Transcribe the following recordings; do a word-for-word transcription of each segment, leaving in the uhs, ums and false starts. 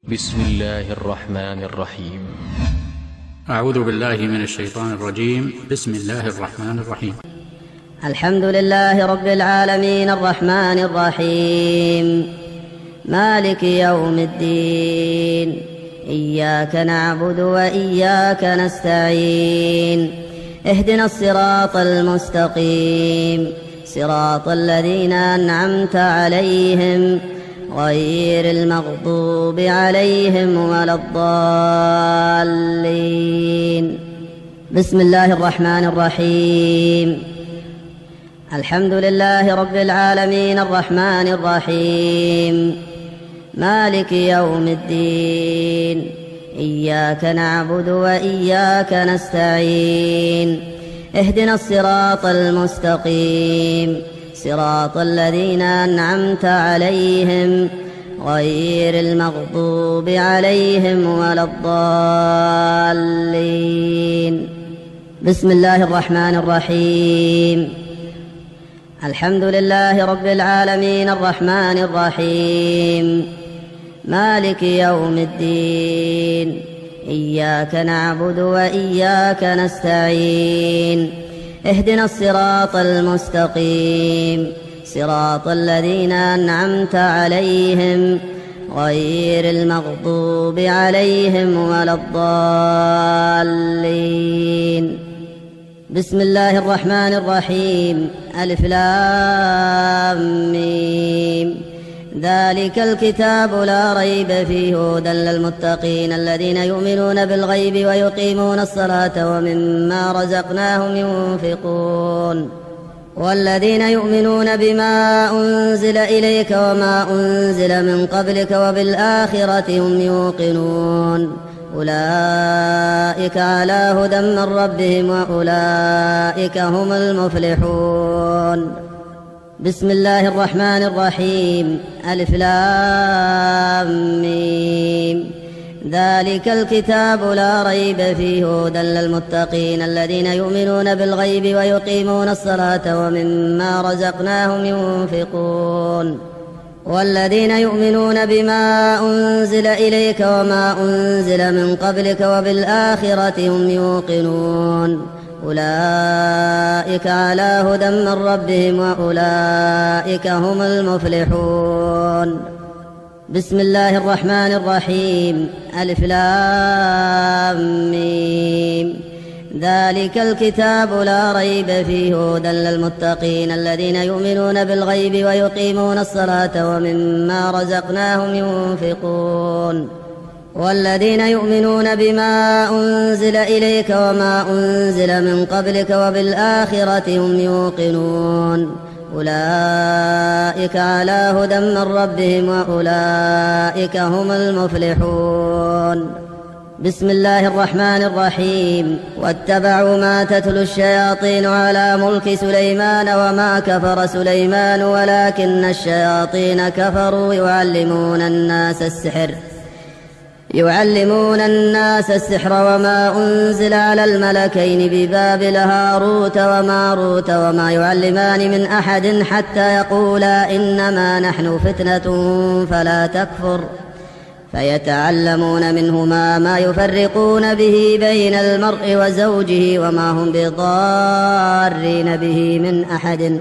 بسم الله الرحمن الرحيم. أعوذ بالله من الشيطان الرجيم. بسم الله الرحمن الرحيم. الحمد لله رب العالمين الرحمن الرحيم مالك يوم الدين، إياك نعبد وإياك نستعين، اهدنا الصراط المستقيم، صراط الذين أنعمت عليهم غير المغضوب عليهم ولا الضالين. بسم الله الرحمن الرحيم. الحمد لله رب العالمين الرحمن الرحيم مالك يوم الدين، إياك نعبد وإياك نستعين، اهدنا الصراط المستقيم، صراط الذين أنعمت عليهم غير المغضوب عليهم ولا الضالين. بسم الله الرحمن الرحيم. الحمد لله رب العالمين الرحمن الرحيم مالك يوم الدين، إياك نعبد وإياك نستعين، اهدنا الصراط المستقيم، صراط الذين أنعمت عليهم غير المغضوب عليهم ولا الضالين. بسم الله الرحمن الرحيم. ألف لام ميم، ذلك الكتاب لا ريب فيه هدى للمتقين الذين يؤمنون بالغيب ويقيمون الصلاة ومما رزقناهم ينفقون والذين يؤمنون بما أنزل إليك وما أنزل من قبلك وبالآخرة هم يوقنون، أولئك على هدى من ربهم وأولئك هم المفلحون. بسم الله الرحمن الرحيم. ألف لام ميم، ذلك الكتاب لا ريب فيه هدى للمتقين الذين يؤمنون بالغيب ويقيمون الصلاة ومما رزقناهم ينفقون والذين يؤمنون بما أنزل إليك وما أنزل من قبلك وبالآخرة هم يوقنون، أولئك على هدى من ربهم وأولئك هم المفلحون. بسم الله الرحمن الرحيم. ألف لام ميم، ذلك الكتاب لا ريب فيه هدى للمتقين الذين يؤمنون بالغيب ويقيمون الصلاة ومما رزقناهم ينفقون والذين يؤمنون بما أنزل إليك وما أنزل من قبلك وبالآخرة هم يوقنون، أولئك على هدى من ربهم وأولئك هم المفلحون. بسم الله الرحمن الرحيم. واتبعوا ما تتلو الشياطين على ملك سليمان وما كفر سليمان ولكن الشياطين كفروا يعلمون الناس السحر يعلمون الناس السحر وما أنزل على الملكين ببابل هاروت وماروت وما يعلمان من أحد حتى يقولا إنما نحن فتنة فلا تكفر، فيتعلمون منهما ما يفرقون به بين المرء وزوجه وما هم بضارين به من أحد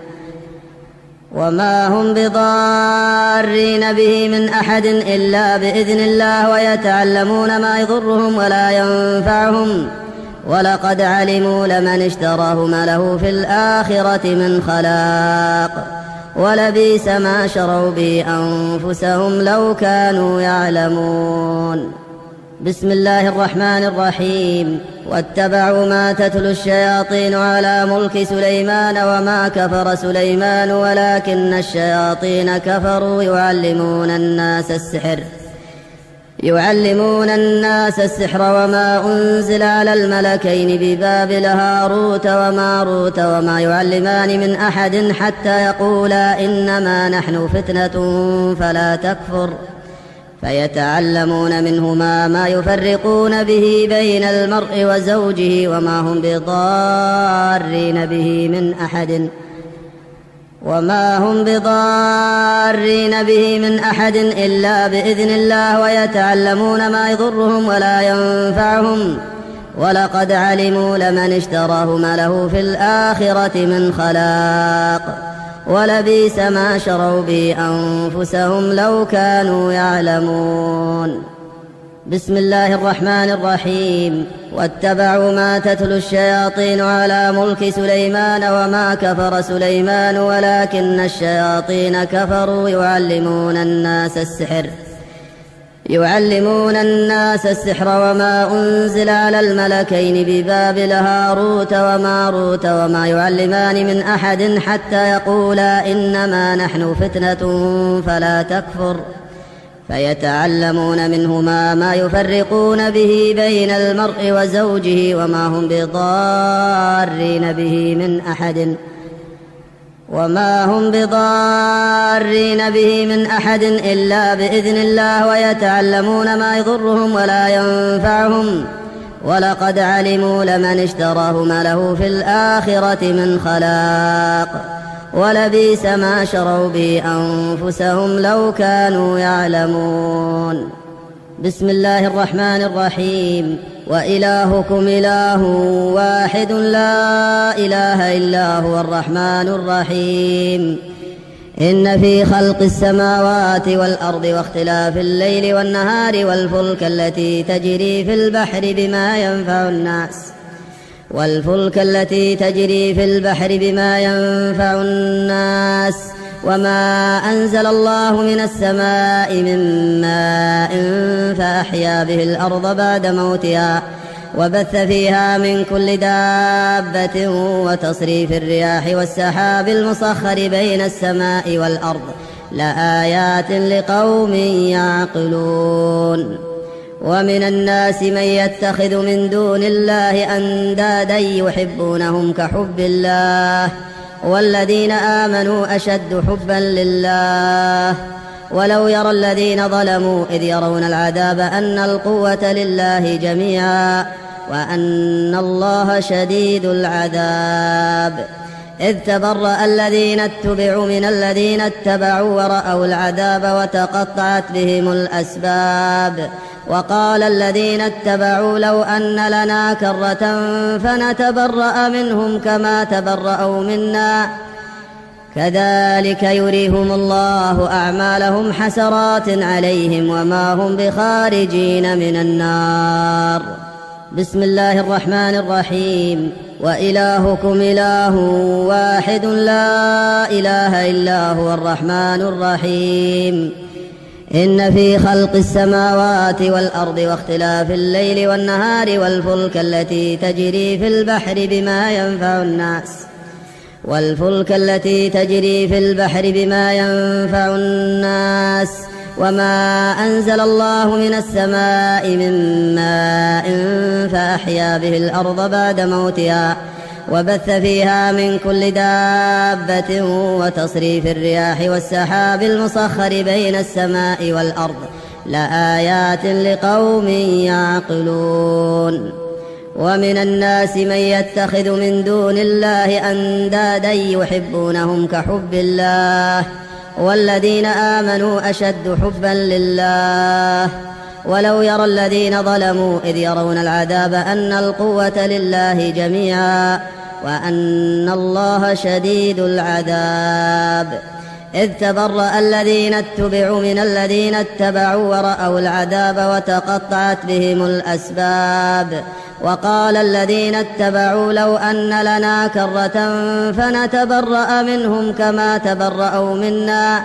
وما هم بضارين به من أحد إلا بإذن الله، ويتعلمون ما يضرهم ولا ينفعهم، ولقد علموا لمن اشتراه ما له في الآخرة من خلاق، ولبئس ما شروا به أنفسهم لو كانوا يعلمون. بسم الله الرحمن الرحيم. واتبعوا ما تتلو الشياطين على ملك سليمان وما كفر سليمان ولكن الشياطين كفروا يعلمون الناس السحر يعلمون الناس السحر وما أنزل على الملكين ببابل هاروت وماروت وما يعلمان من أحد حتى يقولا إنما نحن فتنة فلا تكفر، فيتعلمون منهما ما يفرقون به بين المرء وزوجه وما هم بضارين به من أحد وما هم بضارين به من أحد إلا بإذن الله ويتعلمون ما يضرهم ولا ينفعهم ولقد علموا لمن اشتراه ما له في الآخرة من خلاق ولبئس ما شروا به أنفسهم لو كانوا يعلمون. بسم الله الرحمن الرحيم. واتبعوا ما تتلو الشياطين على ملك سليمان وما كفر سليمان ولكن الشياطين كفروا يعلمون الناس السحر يعلمون الناس السحر وما أنزل على الملكين ببابل هاروت وماروت وما يعلمان من أحد حتى يقولا إنما نحن فتنة فلا تكفر فيتعلمون منهما ما يفرقون به بين المرء وزوجه وما هم بضارين به من أحد وما هم بضارين به من أحد إلا بإذن الله ويتعلمون ما يضرهم ولا ينفعهم ولقد علموا لمن اشتراه ما له في الآخرة من خلاق ولبئس ما شروا به أنفسهم لو كانوا يعلمون. بسم الله الرحمن الرحيم. وإلهكم إله واحد لا إله إلا هو الرحمن الرحيم. إن في خلق السماوات والأرض واختلاف الليل والنهار والفلك التي تجري في البحر بما ينفع الناس والفلك التي تجري في البحر بما ينفع الناس وما أنزل الله من السماء من ماء فأحيا به الأرض بعد موتها وبث فيها من كل دابة وتصريف الرياح والسحاب المسخر بين السماء والأرض لآيات لقوم يعقلون. ومن الناس من يتخذ من دون الله أندادا يحبونهم كحب الله والذين آمنوا أشد حبا لله ولو يرى الذين ظلموا إذ يرون العذاب أن القوة لله جميعا وأن الله شديد العذاب. إذ تبرأ الذين اتبعوا من الذين اتبعوا ورأوا العذاب وتقطعت بهم الأسباب وقال الذين اتبعوا لو أن لنا كرة فنتبرأ منهم كما تبرأوا منا كذلك يريهم الله أعمالهم حسرات عليهم وما هم بخارجين من النار. بسم الله الرحمن الرحيم. وإلهكم إله واحد لا إله إلا هو الرحمن الرحيم. إن في خلق السماوات والأرض واختلاف الليل والنهار والفلك التي تجري في البحر بما ينفع الناس والفلك التي تجري في البحر بما ينفع الناس وما أنزل الله من السماء من ماء فأحيا به الأرض بعد موتها وبث فيها من كل دابة وتصريف الرياح والسحاب المسخر بين السماء والأرض لآيات لقوم يعقلون. ومن الناس من يتخذ من دون الله أندادا يحبونهم كحب الله والذين آمنوا أشد حبا لله ولو يرى الذين ظلموا إذ يرون العذاب أن القوة لله جميعا وأن الله شديد العذاب. إذ تبرأ الذين اتبعوا من الذين اتبعوا ورأوا العذاب وتقطعت بهم الأسباب وقال الذين اتبعوا لو أن لنا كرة فنتبرأ منهم كما تبرأوا منا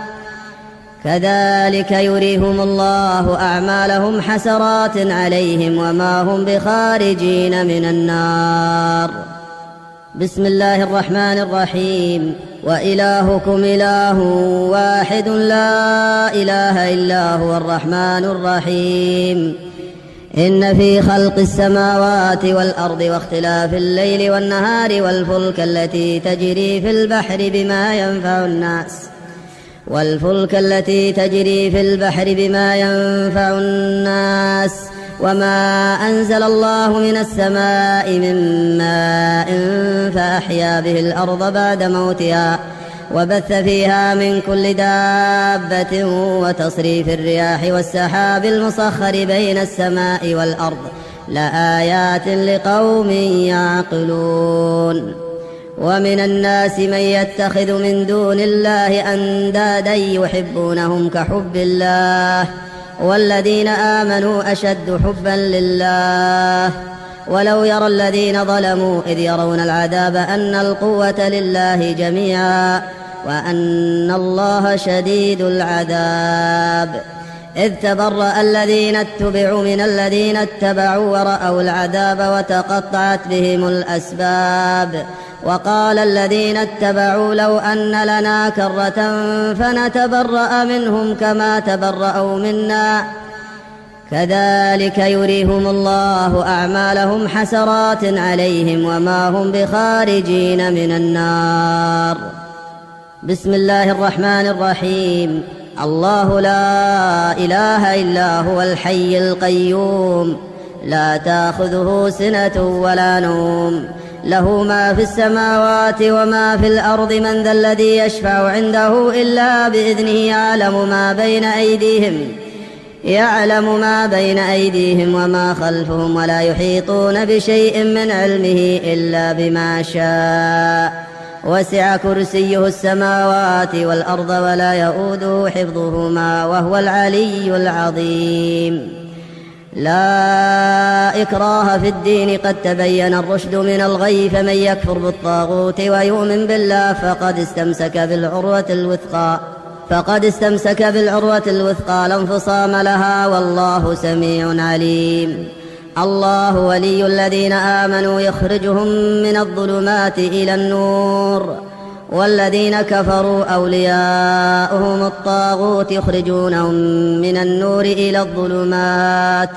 كذلك يريهم الله أعمالهم حسرات عليهم وما هم بخارجين من النار. بسم الله الرحمن الرحيم. وإلهكم إله واحد لا إله إلا هو الرحمن الرحيم. إن في خلق السماوات والأرض واختلاف الليل والنهار والفلك التي تجري في البحر بما ينفع الناس والفلك التي تجري في البحر بما ينفع الناس وما أنزل الله من السماء من ماء فأحيا به الأرض بعد موتها وبث فيها من كل دابة وتصريف الرياح والسحاب المسخر بين السماء والأرض لآيات لقوم يعقلون. ومن الناس من يتخذ من دون الله أندادا يحبونهم كحب الله والذين آمنوا أشد حبا لله ولو يرى الذين ظلموا إذ يرون العذاب أن القوة لله جميعا وأن الله شديد العذاب. إذ تبرأ الذين اتبعوا من الذين اتبعوا ورأوا العذاب وتقطعت بهم الأسباب. وقال الذين اتبعوا لو أن لنا كرة فنتبرأ منهم كما تبرأوا منا كذلك يريهم الله أعمالهم حسرات عليهم وما هم بخارجين من النار. بسم الله الرحمن الرحيم. الله لا إله إلا هو الحي القيوم لا تأخذه سنة ولا نوم له ما في السماوات وما في الأرض من ذا الذي يشفع عنده إلا بإذنه يعلم ما بين أيديهم يعلم ما بين أيديهم وما خلفهم ولا يحيطون بشيء من علمه إلا بما شاء وسع كرسيه السماوات والأرض ولا يؤوده حفظهما وهو العلي العظيم. لا إكراه في الدين قد تبين الرشد من الغي فمن يكفر بالطاغوت ويؤمن بالله فقد استمسك بالعروة الوثقى فقد استمسك بالعروة الوثقى لا انفصام لها والله سميع عليم. الله ولي الذين آمنوا يخرجهم من الظلمات إلى النور والذين كفروا أولياؤهم الطاغوت يخرجونهم من النور إلى الظلمات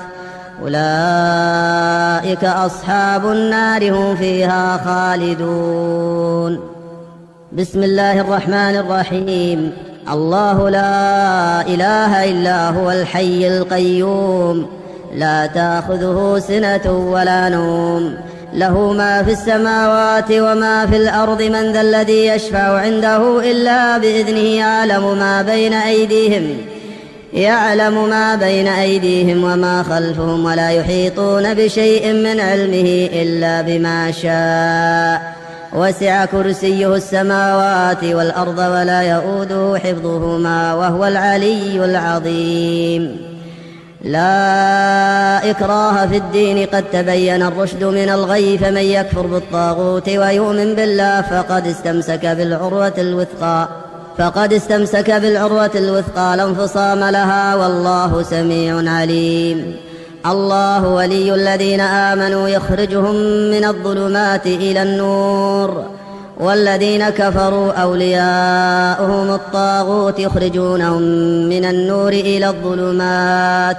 أولئك أصحاب النار هم فيها خالدون. بسم الله الرحمن الرحيم. الله لا إله إلا هو الحي القيوم لا تأخذه سنة ولا نوم له ما في السماوات وما في الأرض من ذا الذي يشفع عنده إلا بإذنه يعلم ما بين أيديهم يعلم ما بين أيديهم وما خلفهم ولا يحيطون بشيء من علمه إلا بما شاء وسع كرسيه السماوات والأرض ولا يؤوده حفظهما وهو العلي العظيم. لا إكراه في الدين قد تبين الرشد من الغي فمن يكفر بالطاغوت ويؤمن بالله فقد استمسك بالعروة الوثقى فقد استمسك بالعروة الوثقى لا انفصام لها والله سميع عليم. الله ولي الذين آمنوا يخرجهم من الظلمات إلى النور والذين كفروا أولياؤهم الطاغوت يخرجونهم من النور إلى الظلمات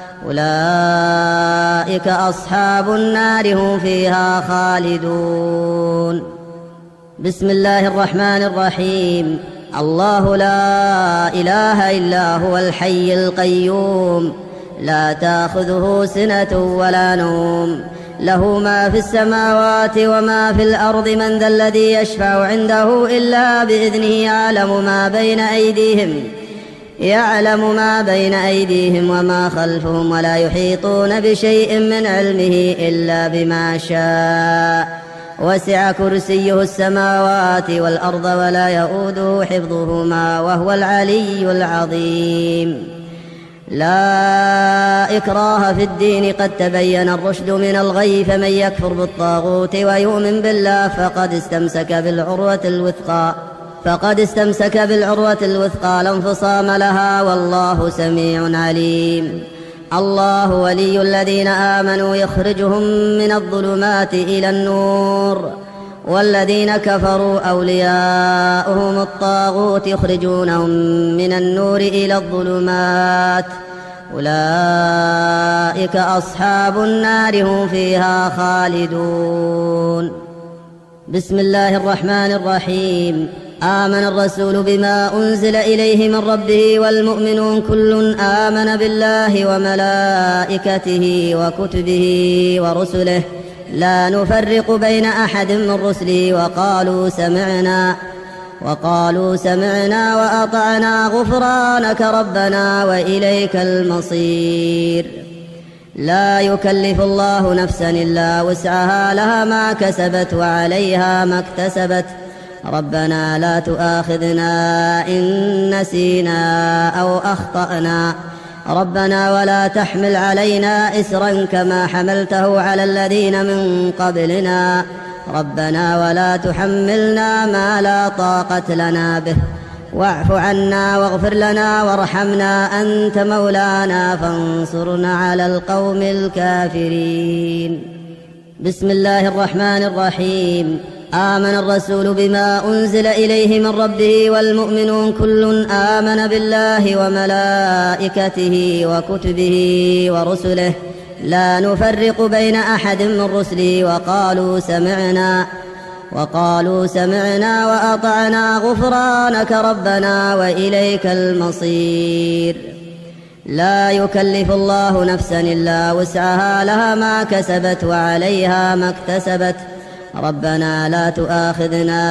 أولئك أصحاب النار هم فيها خالدون. بسم الله الرحمن الرحيم. الله لا إله إلا هو الحي القيوم لا تأخذه سنة ولا نوم له ما في السماوات وما في الأرض من ذا الذي يشفع عنده إلا بإذنه يعلم ما بين أيديهم يعلم ما بين أيديهم وما خلفهم ولا يحيطون بشيء من علمه إلا بما شاء وسع كرسيه السماوات والأرض ولا يؤوده حفظهما وهو العلي العظيم. لا إكراه في الدين قد تبين الرشد من الغي فمن يكفر بالطاغوت ويؤمن بالله فقد استمسك بالعروة الوثقى فقد استمسك بالعروة الوثقى لا انفصام لها والله سميع عليم. الله ولي الذين آمنوا يخرجهم من الظلمات إلى النور والذين كفروا أولياؤهم الطاغوت يخرجونهم من النور إلى الظلمات أولئك أصحاب النار هم فيها خالدون. بسم الله الرحمن الرحيم. آمن الرسول بما أنزل إليه من ربه والمؤمنون كل آمن بالله وملائكته وكتبه ورسله لا نفرق بين أحد من رسله وقالوا سمعنا وقالوا سمعنا وأطعنا غفرانك ربنا وإليك المصير. لا يكلف الله نفسا إلا وسعها، لها ما كسبت وعليها ما اكتسبت. ربنا لا تؤاخذنا إن نسينا أو أخطأنا. ربنا ولا تحمل علينا إسرا كما حملته على الذين من قبلنا. ربنا ولا تحملنا ما لا طاقة لنا به. واعف عنا واغفر لنا وارحمنا، أنت مولانا فانصرنا على القوم الكافرين. بسم الله الرحمن الرحيم. آمن الرسول بما أنزل إليه من ربه والمؤمنون كل آمن بالله وملائكته وكتبه ورسله لا نفرق بين أحد من رسله وقالوا سمعنا وقالوا سمعنا وأطعنا غفرانك ربنا وإليك المصير. لا يكلف الله نفسا إلا وسعها، لها ما كسبت وعليها ما اكتسبت. ربنا لا تؤاخذنا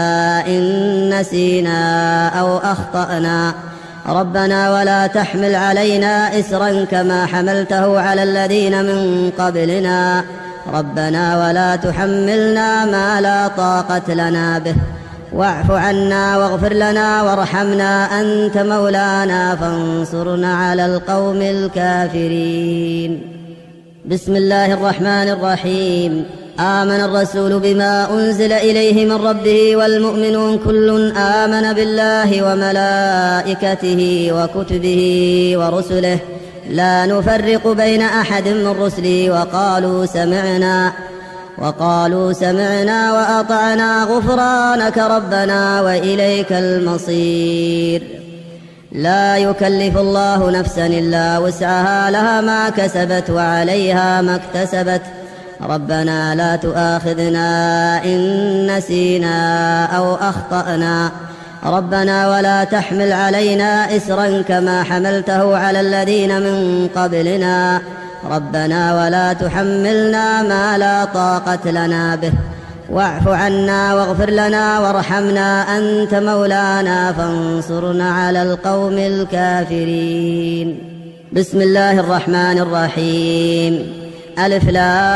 إن نسينا أو أخطأنا. ربنا ولا تحمل علينا إسرا كما حملته على الذين من قبلنا. ربنا ولا تحملنا ما لا طاقة لنا به. واعف عنا واغفر لنا وارحمنا، أنت مولانا فانصرنا على القوم الكافرين. بسم الله الرحمن الرحيم. آمن الرسول بما أنزل إليه من ربه والمؤمنون كل آمن بالله وملائكته وكتبه ورسله لا نفرق بين أحد من رسله وقالوا سمعنا وقالوا سمعنا وأطعنا غفرانك ربنا وإليك المصير. لا يكلف الله نفسا إلا وسعها، لها ما كسبت وعليها ما اكتسبت. ربنا لا تؤاخذنا إن نسينا أو أخطأنا. ربنا ولا تحمل علينا إسرا كما حملته على الذين من قبلنا. ربنا ولا تحملنا ما لا طاقة لنا به. واعف عنا واغفر لنا وارحمنا، أنت مولانا فانصرنا على القوم الكافرين. بسم الله الرحمن الرحيم. ألف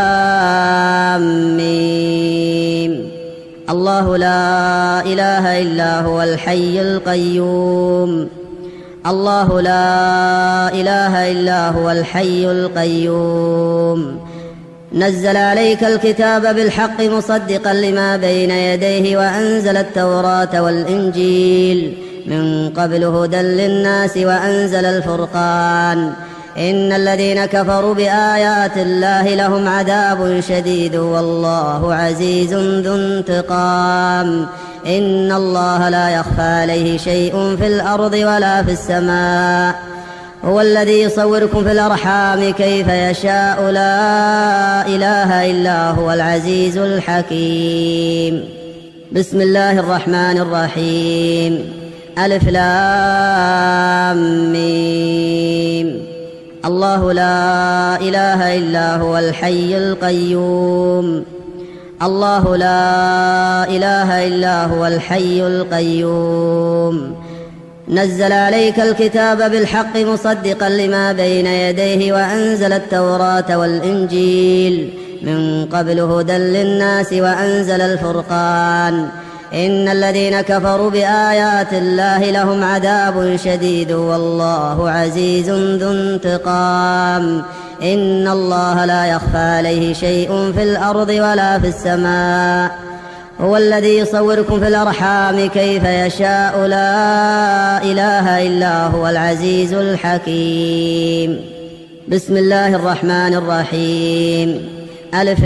لام ميم. الله لا إله إلا هو الحي القيوم. الله لا إله إلا هو الحي القيوم. نزل عليك الكتاب بالحق مصدقا لما بين يديه وأنزل التوراة والإنجيل من قبل هدى للناس وأنزل الفرقان. إن الذين كفروا بآيات الله لهم عذاب شديد والله عزيز ذو انتقام. إن الله لا يخفى عليه شيء في الأرض ولا في السماء. هو الذي يصوركم في الأرحام كيف يشاء. لا إله إلا هو العزيز الحكيم. بسم الله الرحمن الرحيم. ألف لام ميم. الله لا إله إلا هو الحي القيوم. الله لا إله إلا هو الحي القيوم. نزل عليك الكتاب بالحق مصدقا لما بين يديه وأنزل التوراة والإنجيل من قبل هدى للناس وأنزل الفرقان. إن الذين كفروا بآيات الله لهم عذاب شديد والله عزيز ذو انتقام. إن الله لا يخفى عليه شيء في الأرض ولا في السماء. هو الذي يصوركم في الأرحام كيف يشاء. لا إله إلا هو العزيز الحكيم. بسم الله الرحمن الرحيم. ألف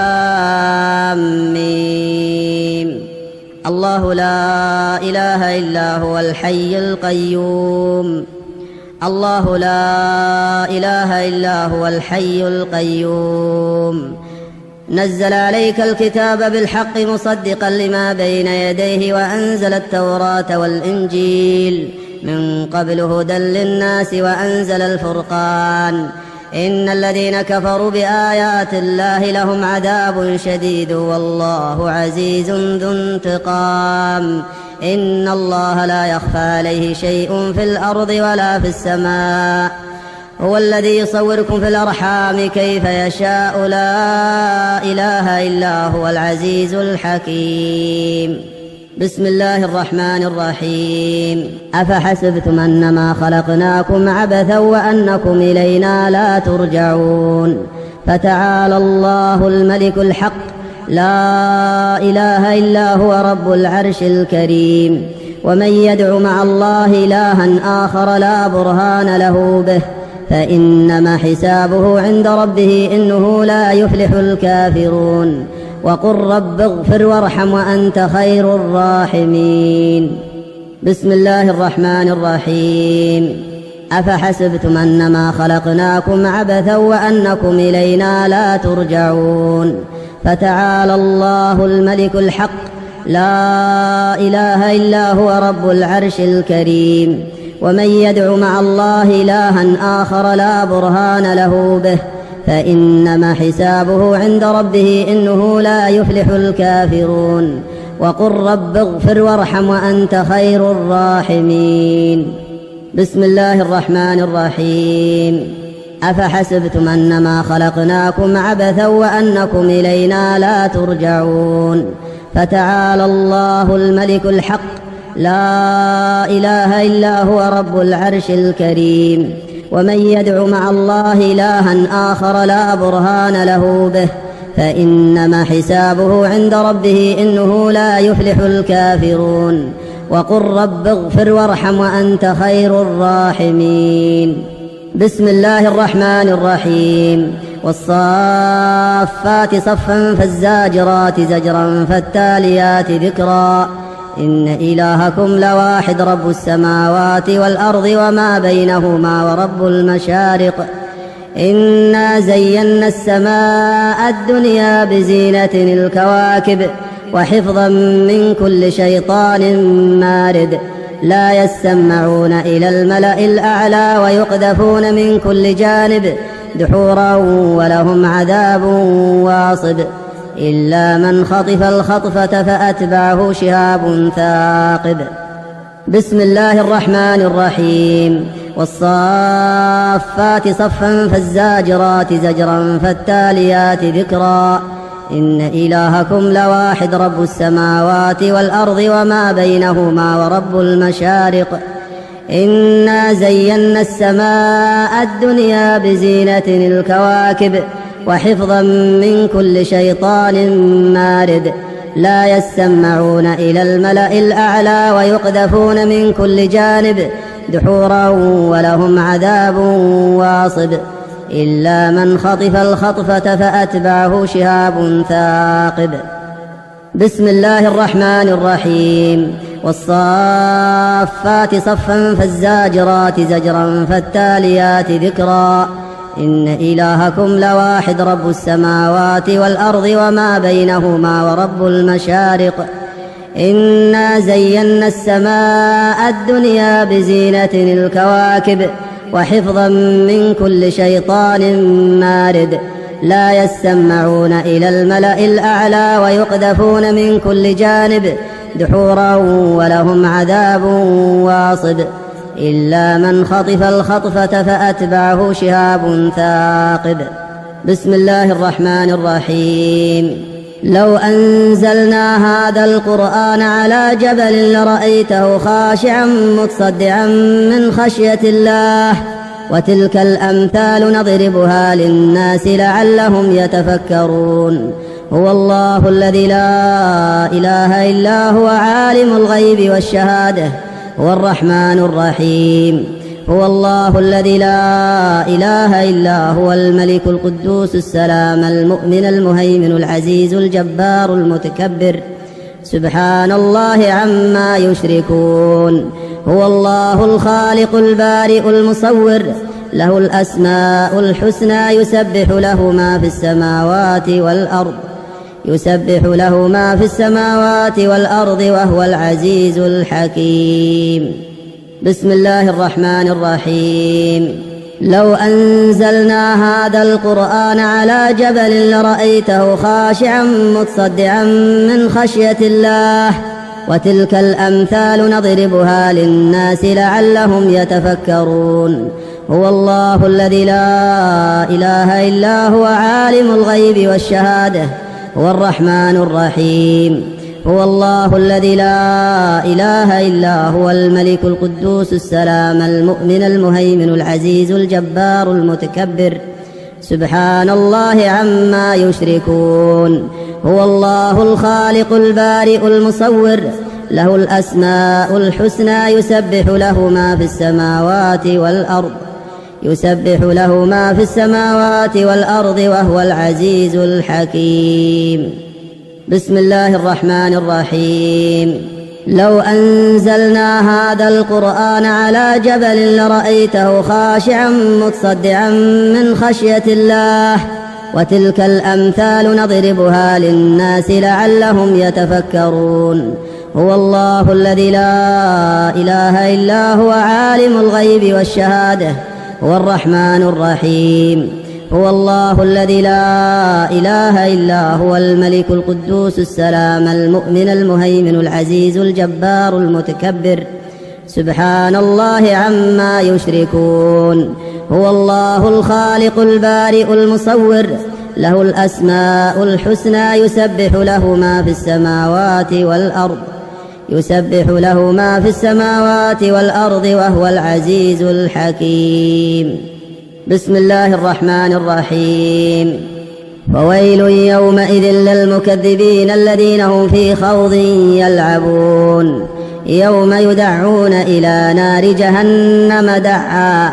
لام ميم. الله لا إله إلا هو الحي القيوم. الله لا إله إلا هو الحي القيوم. نزل عليك الكتاب بالحق مصدقا لما بين يديه وأنزل التوراة والإنجيل من قبل هدى للناس وأنزل الفرقان. إن الذين كفروا بآيات الله لهم عذاب شديد والله عزيز ذو انتقام. إن الله لا يخفى عليه شيء في الأرض ولا في السماء هو الذي يصوركم في الأرحام كيف يشاء لا إله إلا هو العزيز الحكيم بسم الله الرحمن الرحيم أفحسبتم أنما خلقناكم عبثا وأنكم إلينا لا ترجعون فتعالى الله الملك الحق لا إله إلا هو رب العرش الكريم ومن يدع مع الله إلها آخر لا برهان له به فإنما حسابه عند ربه إنه لا يفلح الكافرون وقل رب اغفر وارحم وأنت خير الراحمين بسم الله الرحمن الرحيم أفحسبتم أنما خلقناكم عبثا وأنكم إلينا لا ترجعون فتعالى الله الملك الحق لا إله إلا هو رب العرش الكريم ومن يدع مع الله إلها آخر لا برهان له به فإنما حسابه عند ربه إنه لا يفلح الكافرون وقل رب اغفر وارحم وأنت خير الراحمين بسم الله الرحمن الرحيم أفحسبتم أنما خلقناكم عبثا وأنكم إلينا لا ترجعون فتعالى الله الملك الحق لا إله إلا هو رب العرش الكريم ومن يدع مع الله إلها آخر لا برهان له به فإنما حسابه عند ربه إنه لا يفلح الكافرون وقل رب اغفر وارحم وأنت خير الراحمين بسم الله الرحمن الرحيم والصافات صفا فالزاجرات زجرا فالتاليات ذكرا إن إلهكم لواحد رب السماوات والأرض وما بينهما ورب المشارق إنا زينا السماء الدنيا بزينة الكواكب وحفظا من كل شيطان مارد لا يسمعون إلى الملأ الأعلى ويقذفون من كل جانب دحورا ولهم عذاب واصب إلا من خطف الخطفة فأتبعه شهاب ثاقب بسم الله الرحمن الرحيم والصافات صفا فالزاجرات زجرا فالتاليات ذكرا إن إلهكم لواحد رب السماوات والأرض وما بينهما ورب المشارق إنا زينا السماء الدنيا بزينة الكواكب وحفظا من كل شيطان مارد لا يسمعون إلى الملأ الأعلى ويقذفون من كل جانب دحورا ولهم عذاب واصب إلا من خطف الخطفة فأتبعه شهاب ثاقب بسم الله الرحمن الرحيم والصافات صفا فالزاجرات زجرا فالتاليات ذكرا إن إلهكم لواحد رب السماوات والأرض وما بينهما ورب المشارق إنا زينا السماء الدنيا بزينة الكواكب وحفظا من كل شيطان مارد لا يسمعون إلى الملأ الأعلى ويقذفون من كل جانب دحورا ولهم عذاب واصب إلا من خطف الخطفة فأتبعه شهاب ثاقب بسم الله الرحمن الرحيم لو أنزلنا هذا القرآن على جبل لرأيته خاشعا متصدعا من خشية الله وتلك الأمثال نضربها للناس لعلهم يتفكرون هو الله الذي لا إله إلا هو عالم الغيب والشهادة هو الرحمن الرحيم هو الله الذي لا إله إلا هو الملك القدوس السلام المؤمن المهيمن العزيز الجبار المتكبر سبحان الله عما يشركون هو الله الخالق البارئ المصور له الأسماء الحسنى يسبح له ما في السماوات والأرض يسبح له ما في السماوات والأرض وهو العزيز الحكيم بسم الله الرحمن الرحيم لو أنزلنا هذا القرآن على جبل لرأيته خاشعا متصدعا من خشية الله وتلك الأمثال نضربها للناس لعلهم يتفكرون. هو الله الذي لا إله إلا هو عالم الغيب والشهادة هو الرحمن الرحيم. هو الله الذي لا إله إلا هو الملك القدوس السلام المؤمن المهيمن العزيز الجبار المتكبر سبحان الله عما يشركون. هو الله الخالق البارئ المصور له الأسماء الحسنى يسبح له ما في السماوات والأرض يسبح له ما في السماوات والأرض وهو العزيز الحكيم. بسم الله الرحمن الرحيم. لو أنزلنا هذا القرآن على جبل لرأيته خاشعا متصدعا من خشية الله وتلك الأمثال نضربها للناس لعلهم يتفكرون. هو الله الذي لا إله إلا هو عالم الغيب والشهادة هو الرحمن الرحيم. هو الله الذي لا إله إلا هو الملك القدوس السلام المؤمن المهيمن العزيز الجبار المتكبر سبحان الله عما يشركون. هو الله الخالق البارئ المصور له الأسماء الحسنى يسبح له ما في السماوات والأرض يسبح له ما في السماوات والأرض وهو العزيز الحكيم. بسم الله الرحمن الرحيم. فويل يومئذ للمكذبين الذين هم في خوض يلعبون يوم يدعون إلى نار جهنم دعا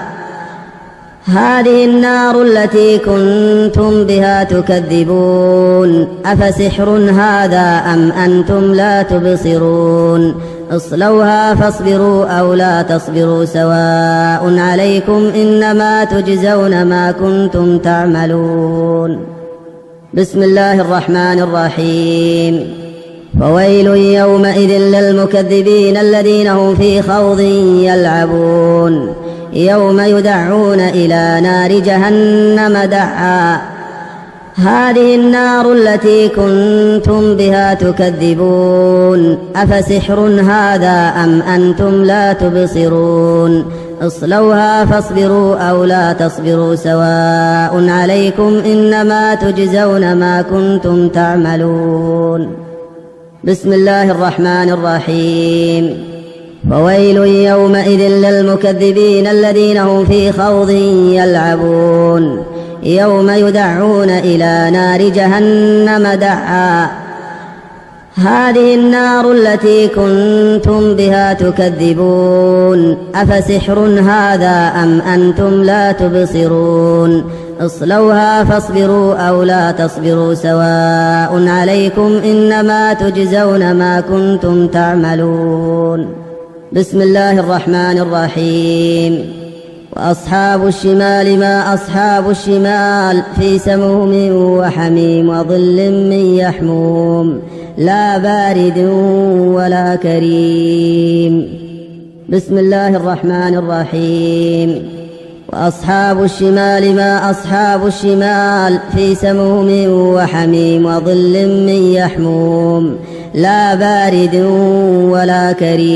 هذه النار التي كنتم بها تكذبون أفسحر هذا أم أنتم لا تبصرون اصلوها فاصبروا أو لا تصبروا سواء عليكم إنما تجزون ما كنتم تعملون. بسم الله الرحمن الرحيم. فويل يومئذ للمكذبين الذين هم في خوض يلعبون يوم يدعون إلى نار جهنم دعا هذه النار التي كنتم بها تكذبون أفسحر هذا أم أنتم لا تبصرون اصلوها فاصبروا أو لا تصبروا سواء عليكم إنما تجزون ما كنتم تعملون. بسم الله الرحمن الرحيم. فويل يومئذ للمكذبين الذين هم في خوض يلعبون يوم يدعون إلى نار جهنم دعا هذه النار التي كنتم بها تكذبون أفسحر هذا أم أنتم لا تبصرون اصلوها فاصبروا أو لا تصبروا سواء عليكم إنما تجزون ما كنتم تعملون. بسم الله الرحمن الرحيم. وأصحاب الشمال ما أصحاب الشمال في سموم وحميم وظل من يحموم لا بارد ولا كريم. بسم الله الرحمن الرحيم. وأصحاب الشمال ما أصحاب الشمال في سموم وحميم وظل من يحموم لا بارد ولا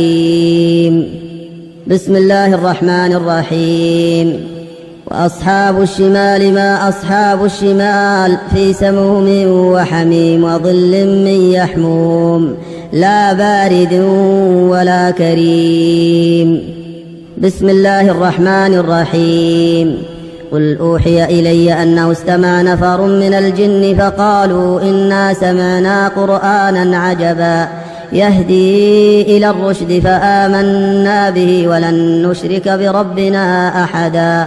كريم. بسم الله الرحمن الرحيم. وأصحاب الشمال ما أصحاب الشمال في سموم وحميم وظل من يحموم لا بارد ولا كريم. بسم الله الرحمن الرحيم. قل أوحي إلي أنه استمع نفر من الجن فقالوا إنا سمعنا قرآنا عجبا يهدي إلى الرشد فآمنا به ولن نشرك بربنا أحدا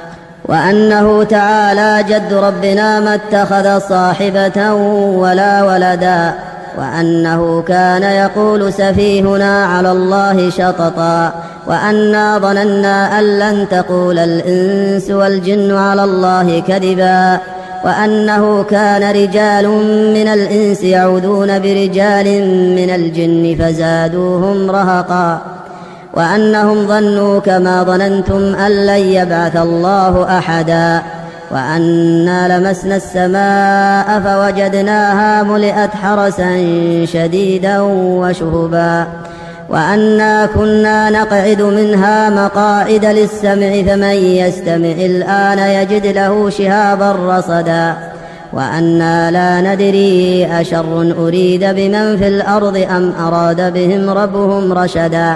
وأنه تعالى جد ربنا ما اتخذ صاحبة ولا ولدا وأنه كان يقول سفيهنا على الله شططا وأنا ظننا أن لن تقول الإنس والجن على الله كذبا وأنه كان رجال من الإنس يعوذون برجال من الجن فزادوهم رهقا وأنهم ظنوا كما ظننتم أن لن يبعث الله أحدا وأنا لمسنا السماء فوجدناها ملئت حرسا شديدا وشهبا وأنا كنا نقعد منها مقاعد للسمع فمن يستمع الآن يجد له شهابا رصدا وأنا لا ندري أشر أريد بمن في الأرض أم أراد بهم ربهم رشدا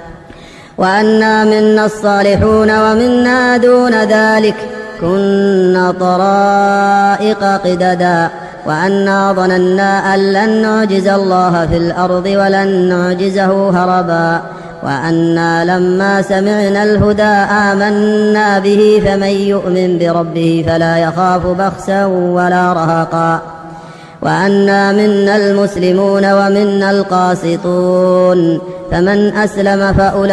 وأنا منا الصالحون ومنا دون ذلك كنا طرائق قددا وأنا ظننا أن لن نعجز الله في الأرض ولن نعجزه هربا وأنا لما سمعنا الهدى آمنا به فمن يؤمن بربه فلا يخاف بخسا ولا رهقا وأنا منا المسلمون ومنا القاسطون فمن أسلم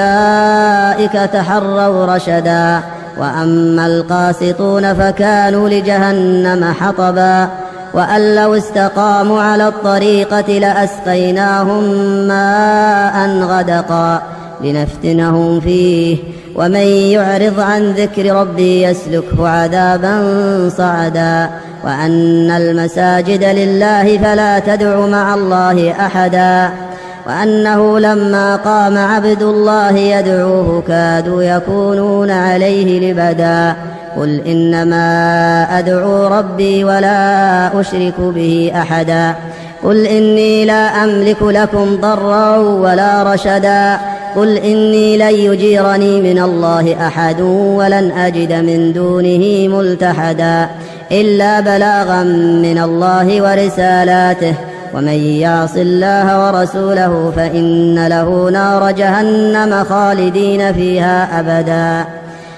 فأولئك تحروا رشدا وأما القاسطون فكانوا لجهنم حطبا وأن لو استقاموا على الطريقة لأسقيناهم ماء غدقا لنفتنهم فيه ومن يعرض عن ذكر ربي يسلكه عذابا صعدا وأن المساجد لله فلا تدع مع الله أحدا وأنه لما قام عبد الله يدعوه كادوا يكونون عليه لبدا قل إنما أدعو ربي ولا أشرك به أحدا قل إني لا أملك لكم ضرا ولا رشدا قل إني لن يجيرني من الله أحد ولن أجد من دونه ملتحدا إلا بلاغا من الله ورسالاته ومن يعص الله ورسوله فإن له نار جهنم خالدين فيها أبدا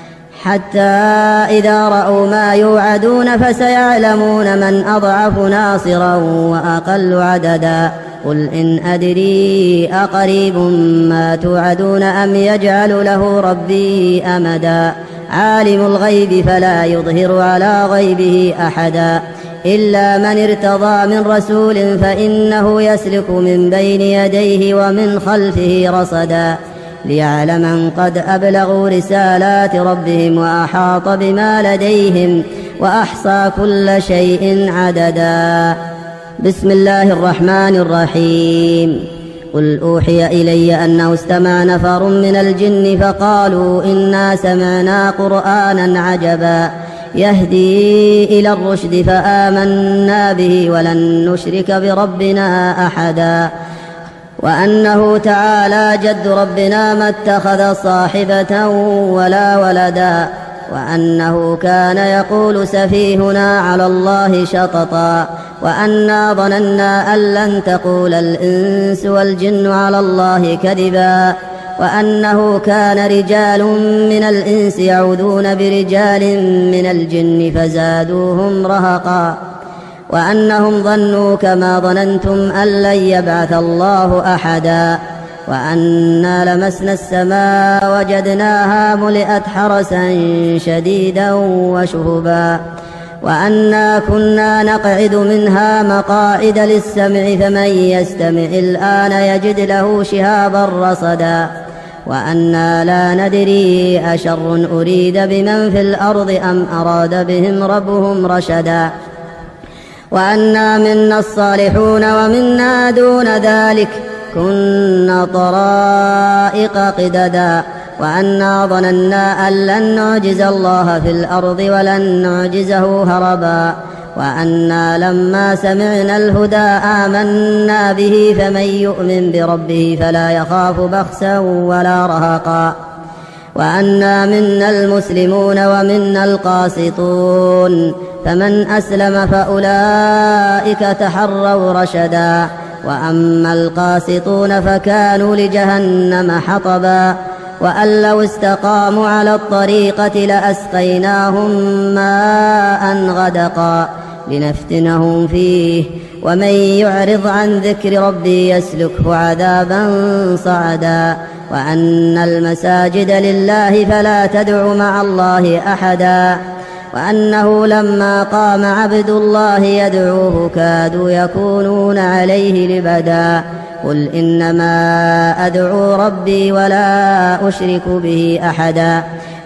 حتى إذا رأوا ما يوعدون فسيعلمون من أضعف ناصرا وأقل عددا قل إن أدري أقريب ما توعدون أم يجعل له ربي أمدا عالم الغيب فلا يظهر على غيبه أحدا إلا من ارتضى من رسول فإنه يسلك من بين يديه ومن خلفه رصدا ليعلم من قد أبلغوا رسالات ربهم وأحاط بما لديهم وأحصى كل شيء عددا. بسم الله الرحمن الرحيم. قل أوحي إلي أنه استمع نفر من الجن فقالوا إنا سمعنا قرآنا عجبا يهدي إلى الرشد فآمنا به ولن نشرك بربنا أحدا وأنه تعالى جد ربنا ما اتخذ صاحبة ولا ولدا وأنه كان يقول سفيهنا على الله شططا وأنا ظننا أن لن تقول الإنس والجن على الله كذبا وأنه كان رجال من الإنس يعوذون برجال من الجن فزادوهم رهقا وأنهم ظنوا كما ظننتم أن لن يبعث الله أحدا وأنا لمسنا السماء وجدناها ملئت حرسا شديدا وشهبا وأنا كنا نقعد منها مقاعد للسمع فمن يستمع الآن يجد له شهابا رصدا وأنا لا ندري أشر أريد بمن في الأرض أم أراد بهم ربهم رشدا وأنا منا الصالحون ومنا دون ذلك كنا طرائق قددا وأنا ظننا أن لن نعجز الله في الأرض ولن نعجزه هربا وأنا لما سمعنا الهدى آمنا به فمن يؤمن بربه فلا يخاف بخسا ولا رهقا وأنا منا المسلمون ومنا القاسطون فمن أسلم فأولئك تحروا رشدا وأما القاسطون فكانوا لجهنم حطبا وأن لو استقاموا على الطريقة لأسقيناهم ماء غدقا لنفتنهم فيه ومن يعرض عن ذكر ربي يسلكه عذابا صعدا وأن المساجد لله فلا تدع مع الله أحدا وأنه لما قام عبد الله يدعوه كادوا يكونون عليه لبدا قل إنما أدعو ربي ولا أشرك به أحدا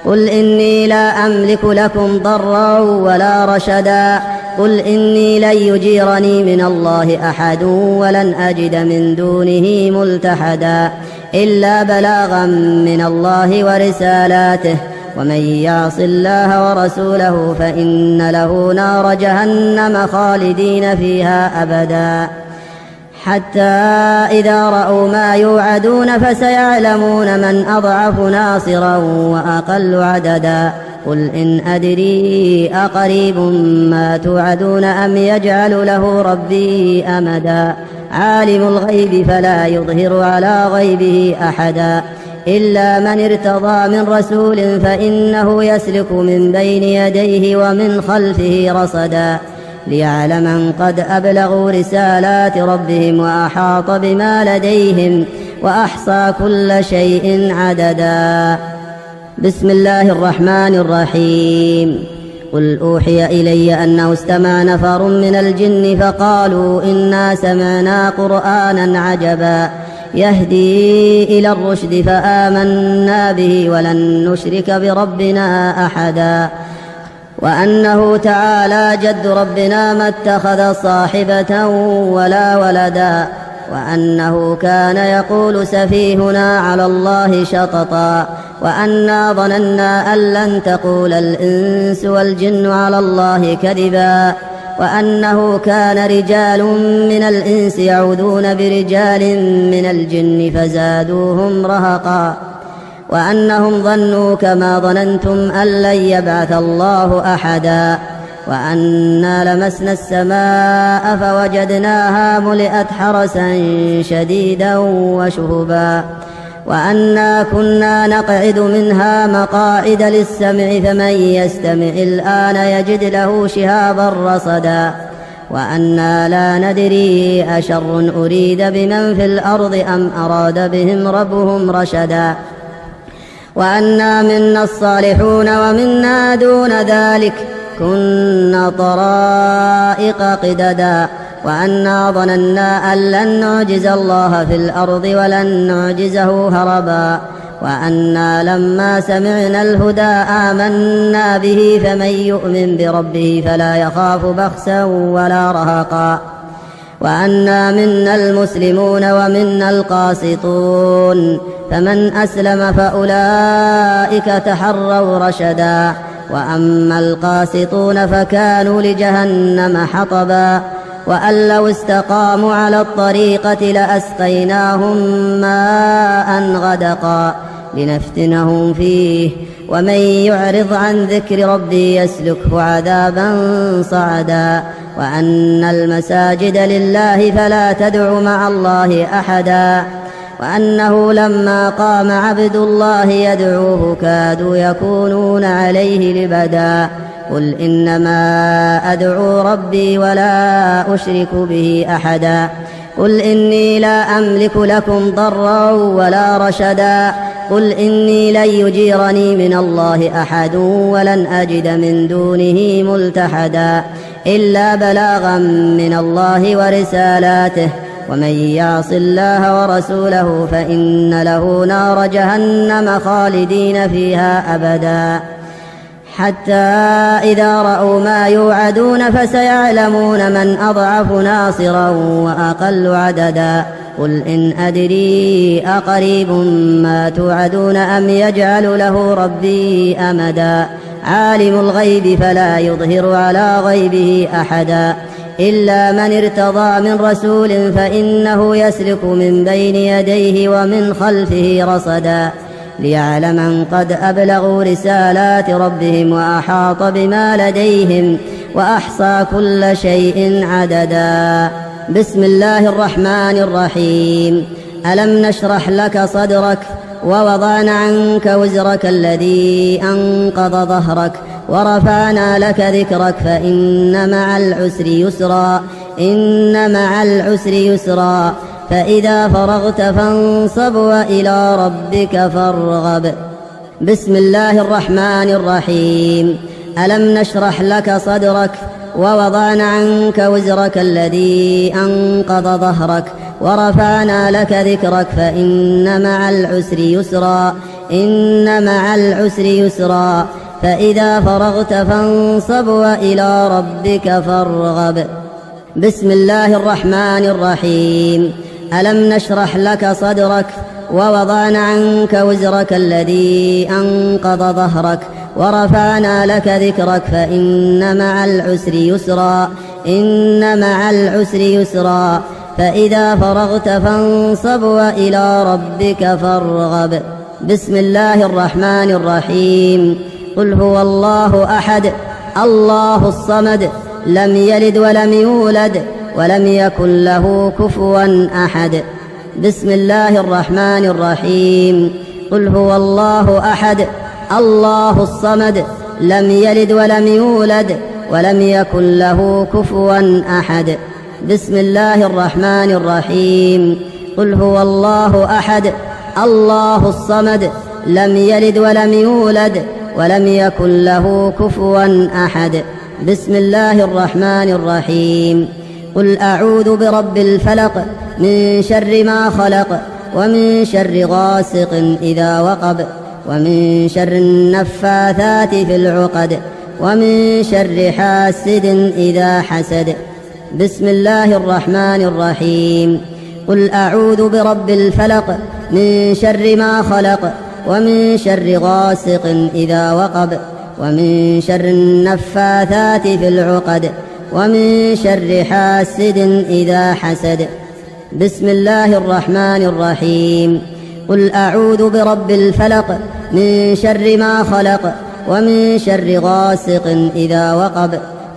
قل إني لا أملك لكم ضرا ولا رشدا قل إني لن يجيرني من الله أحد ولن أجد من دونه ملتحدا إلا بلاغا من الله ورسالاته ومن يعص الله ورسوله فإن له نار جهنم خالدين فيها أبدا حتى إذا رأوا ما يوعدون فسيعلمون من أضعف ناصرا وأقل عددا قل إن أدري أقريب ما توعدون أم يجعل له ربي أمدا عالم الغيب فلا يظهر على غيبه أحدا إلا من ارتضى من رسول فإنه يسلك من بين يديه ومن خلفه رصدا ليعلم من قد أبلغوا رسالات ربهم وأحاط بما لديهم وأحصى كل شيء عددا. بسم الله الرحمن الرحيم. قل أوحي إلي أنه استمع نفر من الجن فقالوا إنا سمعنا قرآنا عجبا يهدي إلى الرشد فآمنا به ولن نشرك بربنا أحدا وأنه تعالى جد ربنا ما اتخذ صاحبة ولا ولدا وأنه كان يقول سفيهنا على الله شططا وأنا ظننا أن لن تقول الإنس والجن على الله كذبا وأنه كان رجال من الإنس يعوذون برجال من الجن فزادوهم رهقا وأنهم ظنوا كما ظننتم أن لن يبعث الله أحدا وأنا لمسنا السماء فوجدناها ملئت حرسا شديدا وشهبا وأنا كنا نقعد منها مقاعد للسمع فمن يستمع الآن يجد له شهابا رصدا وأنا لا ندري أشر أريد بمن في الأرض أم أراد بهم ربهم رشدا وأنا منا الصالحون ومنا دون ذلك كنا طرائق قددا وأنا ظننا أن لن نعجز الله في الأرض ولن نعجزه هربا وأنا لما سمعنا الهدى آمنا به فمن يؤمن بربه فلا يخاف بخسا ولا رهقا وأنا منا المسلمون ومنا القاسطون فمن أسلم فأولئك تحروا رشدا وأما القاسطون فكانوا لجهنم حطبا وأن لو استقاموا على الطريقة لأسقيناهم ماء غدقا لنفتنهم فيه ومن يعرض عن ذكر ربي يسلكه عذابا صعدا وأن المساجد لله فلا تدع مع الله أحدا وأنه لما قام عبد الله يدعوه كادوا يكونون عليه لبدا قل إنما أدعو ربي ولا أشرك به أحدا قل إني لا أملك لكم ضرا ولا رشدا قل إني لن يجيرني من الله أحد ولن أجد من دونه ملتحدا إلا بلاغا من الله ورسالاته ومن يعص الله ورسوله فإن له نار جهنم خالدين فيها أبدا حتى إذا رأوا ما يوعدون فسيعلمون من أضعف ناصرا وأقل عددا قل إن أدري أقريب ما توعدون أم يجعل له ربي أمدا عالم الغيب فلا يظهر على غيبه أحدا إلا من ارتضى من رسول فإنه يسلك من بين يديه ومن خلفه رصدا ليعلم من قد أبلغوا رسالات ربهم وأحاط بما لديهم وأحصى كل شيء عددا. بسم الله الرحمن الرحيم. ألم نشرح لك صدرك ووضعنا عنك وزرك الذي أنقض ظهرك ورفعنا لك ذكرك فإن مع العسر يسرا إن مع العسر يسرا فإذا فرغت فانصب وإلى ربك فارغب. بسم الله الرحمن الرحيم. ألم نشرح لك صدرك ووضعنا عنك وزرك الذي أنقض ظهرك ورفعنا لك ذكرك فإن مع العسر يسرا إن مع العسر يسرا فإذا فرغت فانصب وإلى ربك فارغب. بسم الله الرحمن الرحيم. ألم نشرح لك صدرك ووضعنا عنك وزرك الذي أنقض ظهرك ورفعنا لك ذكرك فإن مع العسر يسرا إن مع العسر يسرا فإذا فرغت فانصب وإلى ربك فارغب. بسم الله الرحمن الرحيم. قل هو الله أحد الله الصمد لم يلد ولم يولد ولم يكن له كفوا أحد. بسم الله الرحمن الرحيم. قل هو الله أحد الله الصمد لم يلد ولم يولد ولم يكن له كفوا أحد. بسم الله الرحمن الرحيم. قل هو الله أحد الله الصمد لم يلد ولم يولد ولم يكن له كفوا أحد. بسم الله الرحمن الرحيم. قل أعوذ برب الفلق من شر ما خلق ومن شر غاسق إذا وقب ومن شر النفاثات في العقد ومن شر حاسد إذا حسد. بسم الله الرحمن الرحيم. قل أعوذ برب الفلق من شر ما خلق ومن شر غاسق إذا وقب ومن شر النفاثات في العقد ومن شر حاسد إذا حسد. بسم الله الرحمن الرحيم. قل أعوذ برب الفلق من شر ما خلق ومن شر غاسق إذا وقب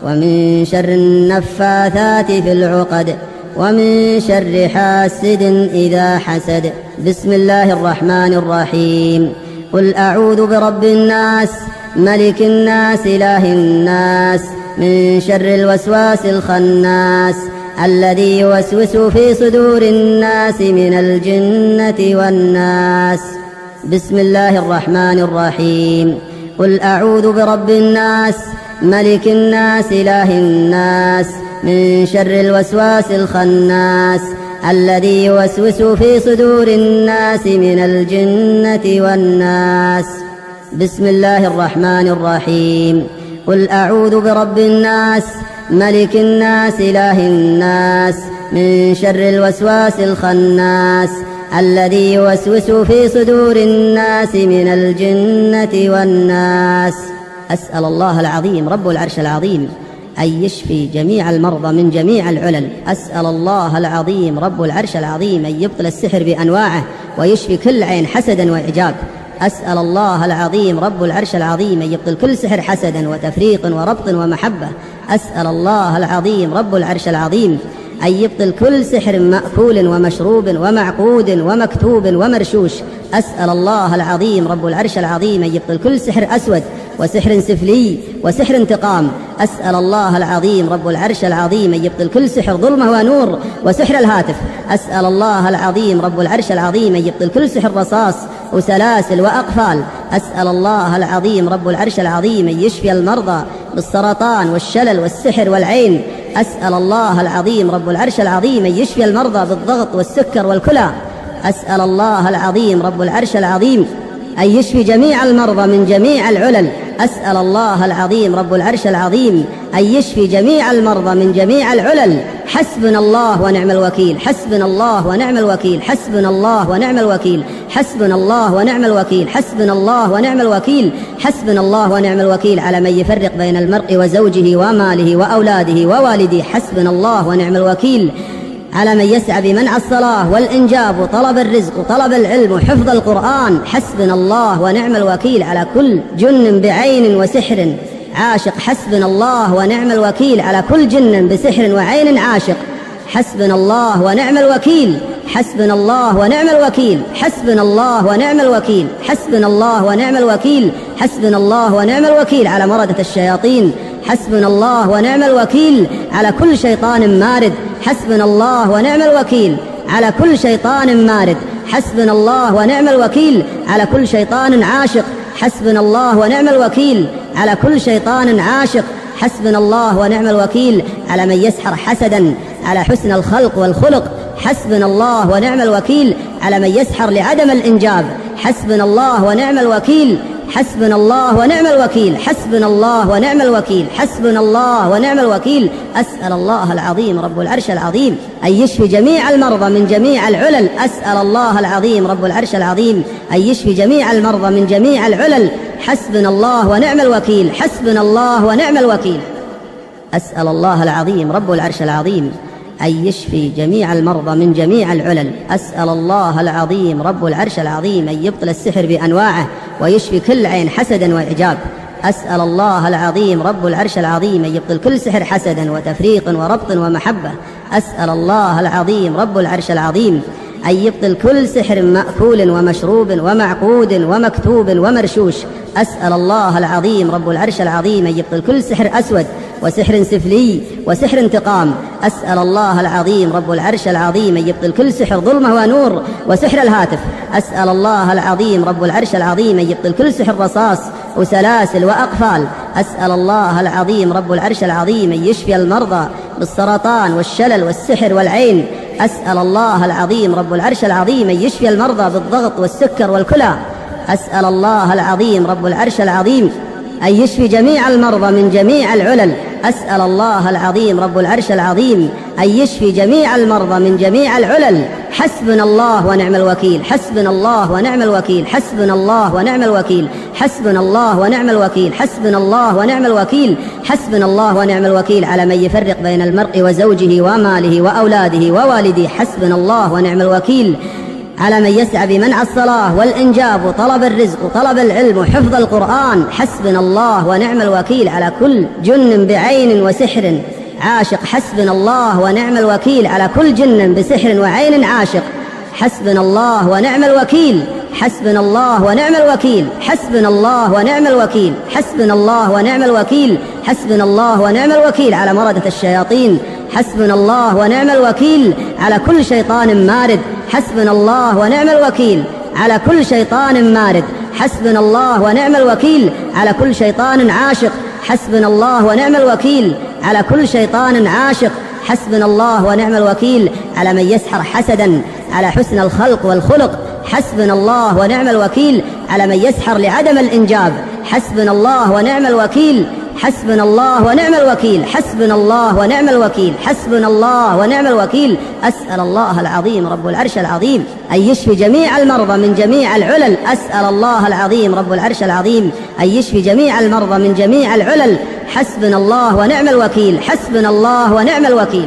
ومن شر النفاثات في العقد ومن شر حاسد إذا حسد. بسم الله الرحمن الرحيم. قل أعوذ برب الناس ملك الناس إله الناس من شر الوسواس الخناس الذي يوسوس في صدور الناس من الجنة والناس. بسم الله الرحمن الرحيم. قل أعوذ برب الناس ملك الناس إله الناس من شر الوسواس الخناس الذي يوسوس في صدور الناس من الجنة والناس. بسم الله الرحمن الرحيم. قل أعوذ برب الناس ملك الناس إله الناس من شر الوسواس الخناس الذي يوسوس في صدور الناس من الجنة والناس. أسأل الله العظيم رب العرش العظيم أن يشفي جميع المرضى من جميع العلل. أسأل الله العظيم رب العرش العظيم أن يبطل السحر بأنواعه ويشفي كل عين حسدا وإعجاب. أسأل الله العظيم رب العرش العظيم أن يبطل كل سحر حسدا وتفريق وربط ومحبة. أسأل الله العظيم رب العرش العظيم أن يبطل كل سحر مأكول ومشروب ومعقود ومكتوب ومرشوش. أسأل الله العظيم رب العرش العظيم أن يبطل كل سحر أسود وسحر سفلي وسحر انتقام. أسأل الله العظيم رب العرش العظيم أن يبطل كل سحر ظلمة ونور وسحر الهاتف. أسأل الله العظيم رب العرش العظيم أن يبطل كل سحر رصاص وسلاسل وأقفال. أسأل الله العظيم رب العرش العظيم أن يشفي المرضى بالسرطان والشلل والسحر والعين. أسأل الله العظيم رب العرش العظيم أن يشفي المرضى بالضغط والسكر والكلى. أسأل الله العظيم رب العرش العظيم أن يشفي جميع المرضى من جميع العلل. أسأل الله العظيم رب العرش العظيم أن يشفي جميع المرضى من جميع العلل. حسبنا الله ونعم الوكيل. حسبنا الله ونعم الوكيل. حسبنا الله ونعم الوكيل. حسبنا الله ونعم الوكيل. حسبنا الله ونعم الوكيل. حسبنا الله ونعم الوكيل على من يفرق بين المرء وزوجه وماله وأولاده ووالده. حسبنا الله ونعم الوكيل على من يسعى بمنع الصلاة والإنجاب وطلب الرزق وطلب العلم وحفظ القرآن. حسبنا الله ونعم الوكيل على كل جن بعين وسحر عاشق. حسبنا الله ونعم الوكيل على كل جن بسحر وعين عاشق. حسبنا الله ونعم الوكيل. حسبنا الله ونعم الوكيل. حسبنا الله ونعم الوكيل. حسبنا الله ونعم الوكيل. حسبنا الله ونعم الوكيل على مردة الشياطين. حسبنا الله ونعم الوكيل على كل شيطان مارد. حسبنا الله ونعم الوكيل على كل شيطان مارد. حسبنا الله ونعم الوكيل على كل شيطان عاشق. حسبنا الله ونعم الوكيل على كل شيطان عاشق. حسبنا الله ونعم الوكيل على من يسحر حسدا على حسن الخلق والخلق. حسبنا الله ونعم الوكيل على من يسحر لعدم الإنجاب. حسبنا الله ونعم الوكيل حسبنا الله ونعم الوكيل حسبنا الله ونعم الوكيل حسبنا الله ونعم الوكيل. أسأل الله العظيم رب العرش العظيم أن يشفي جميع المرضى من جميع العلل. أسأل الله العظيم رب العرش العظيم أن يشفي جميع المرضى من جميع العلل. حسبنا الله ونعم الوكيل حسبنا الله ونعم الوكيل. أسأل الله العظيم رب العرش العظيم أن يشفي جميع المرضى من جميع العلل. أسأل الله العظيم رب العرش العظيم أن يبطل السحر بأنواعه ويشفي كل عين حسدا وإعجاب. أسأل الله العظيم رب العرش العظيم أن يبطل كل سحر حسدا وتفريق وربط ومحبة. أسأل الله العظيم رب العرش العظيم أن يبطل كل سحر مأكول ومشروب ومعقود ومكتوب ومرشوش. أسأل الله العظيم رب العرش العظيم أن يبطل كل سحر أسود وسحر سفلي وسحر انتقام. أسأل الله العظيم رب العرش العظيم أن يبطل كل سحر ظلمة ونور وسحر الهاتف. أسأل الله العظيم رب العرش العظيم أن يبطل كل سحر رصاص وسلاسل وأقفال. أسأل الله العظيم رب العرش العظيم أن يشفي المرضى بالسرطان والشلل والسحر والعين. أسأل الله العظيم رب العرش العظيم أن يشفي المرضى بالضغط والسكر والكلى. أسأل الله العظيم رب العرش العظيم أن يشفي جميع المرضى من جميع العلل. أسأل الله العظيم رب العرش العظيم أن يشفي جميع المرضى من جميع العلل. حسبنا الله ونعم الوكيل حسبنا الله ونعم الوكيل حسبنا الله ونعم الوكيل حسبنا الله ونعم الوكيل حسبنا الله ونعم الوكيل حسبنا الله ونعم الوكيل على من يفرق بين المرء وزوجه وماله وأولاده ووالديه. حسبنا الله ونعم الوكيل على من يسعى بمنع الصلاة والإنجاب وطلب الرزق وطلب العلم وحفظ القرآن. حسبنا الله ونعم الوكيل على كل جن بعين وسحر عاشق. حسبنا الله ونعم الوكيل على كل جن بسحر وعين عاشق. حسبنا الله ونعم الوكيل حسبنا الله ونعم الوكيل حسبنا الله ونعم الوكيل حسبنا الله ونعم الوكيل حسبنا الله ونعم الوكيل على مردة الشياطين. حسبنا الله ونعم الوكيل على كل شيطان مارد. حسبنا الله ونعم الوكيل على كل شيطان مارد. حسبنا الله ونعم الوكيل على كل شيطان عاشق. حسبنا الله ونعم الوكيل على كل شيطان عاشق. حسبنا الله ونعم الوكيل على من يسحر حسدا على حسن الخلق والخلق. حسبنا الله ونعم الوكيل على من يسحر لعدم الإنجاب. حسبنا الله ونعم الوكيل حسبنا الله ونعم الوكيل حسبنا الله ونعم الوكيل حسبنا الله ونعم الوكيل. أسأل الله العظيم رب العرش العظيم أن يشفي جميع المرضى من جميع العلل. أسأل الله العظيم رب العرش العظيم أن يشفي جميع المرضى من جميع العلل. حسبنا الله ونعم الوكيل حسبنا الله ونعم الوكيل.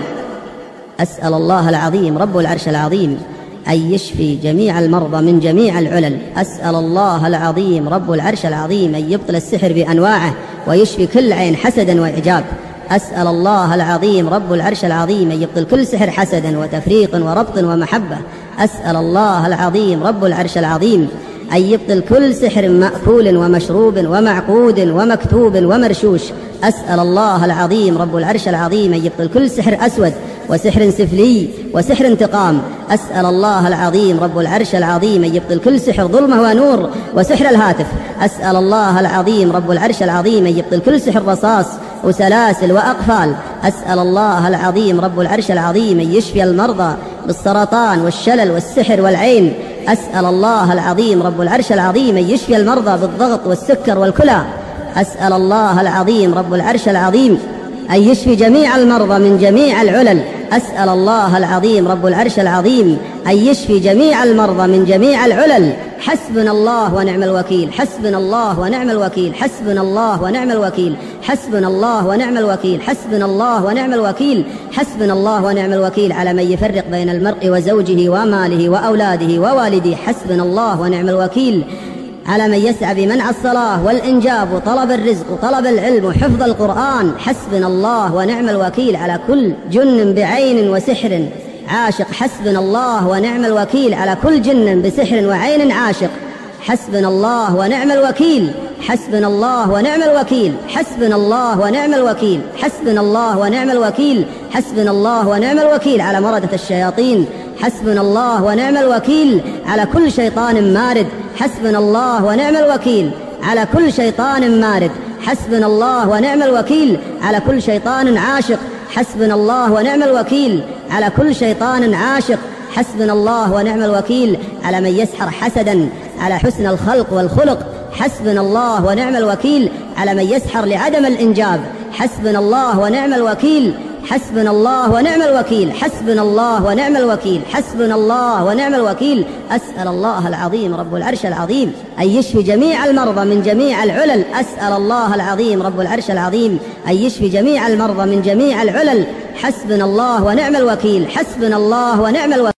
أسأل الله العظيم رب العرش العظيم أن يشفي جميع المرضى من جميع العلل. أسأل الله العظيم رب العرش العظيم أن يبطل السحر بأنواعه ويشفي كل عين حسدا وإعجاب. أسأل الله العظيم رب العرش العظيم أن يبطل كل سحر حسدا وتفريق وربط ومحبة. أسأل الله العظيم رب العرش العظيم أن يبطل كل سحر مأكول ومشروب ومعقود ومكتوب ومرشوش. أسأل الله العظيم رب العرش العظيم أن يبطل كل سحر أسود وسحر سفلي وسحر انتقام. أسأل الله العظيم رب العرش العظيم أن يبطل كل سحر ظلمة ونور وسحر الهاتف. أسأل الله العظيم رب العرش العظيم أن يبطل كل سحر رصاص وسلاسل وأقفال. أسأل الله العظيم رب العرش العظيم أن يشفي المرضى بالسرطان والشلل والسحر والعين. أسأل الله العظيم رب العرش العظيم أن يشفي المرضى بالضغط والسكر والكلى. أسأل الله العظيم رب العرش العظيم أن يشفي جميع المرضى من جميع العلل. أسأل الله العظيم رب العرش العظيم أن يشفي جميع المرضى من جميع العلل. حسبنا الله ونعم الوكيل حسبنا الله ونعم الوكيل حسبنا الله ونعم الوكيل حسبنا الله ونعم الوكيل حسبنا الله ونعم الوكيل حسبنا الله ونعم الوكيل على من يفرق بين المرء وزوجه وماله وأولاده ووالديه. حسبنا الله ونعم الوكيل على من يسعى بمنع الصلاة والإنجاب وطلب الرزق وطلب العلم وحفظ القرآن. حسبنا الله ونعم الوكيل على كل جن بعين وسحر عاشق. حسبنا الله ونعم الوكيل على كل جن بسحر وعين عاشق. حسبنا الله ونعم الوكيل حسبنا الله ونعم الوكيل حسبنا الله ونعم الوكيل حسبنا الله ونعم الوكيل حسبنا الله ونعم الوكيل على مردة الشياطين. حسبنا الله ونعم الوكيل على كل شيطان مارد. حسبنا الله ونعم الوكيل على كل شيطان مارد. حسبنا الله ونعم الوكيل على كل شيطان عاشق. حسبنا الله ونعم الوكيل على كل شيطان عاشق. حسبنا الله ونعم الوكيل على من يسحر حسدا على حسن الخلق والخلق. حسبنا الله ونعم الوكيل على من يسحر لعدم الإنجاب. حسبنا الله ونعم الوكيل. حسبنا الله ونعم الوكيل. حسبنا الله ونعم الوكيل. حسبنا الله ونعم الوكيل. أسأل الله العظيم رب العرش العظيم أن يشفي جميع المرضى من جميع العلل. أسأل الله العظيم رب العرش العظيم أن يشفي جميع المرضى من جميع العلل. حسبنا الله ونعم الوكيل. حسبنا الله ونعم الوكيل.